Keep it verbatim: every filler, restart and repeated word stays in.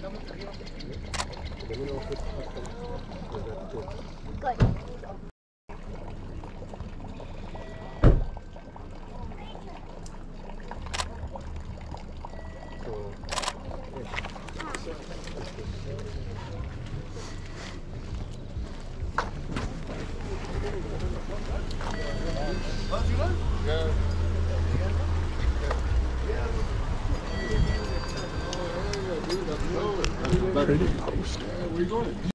Let me know if it's that's good. Good. Pretty post.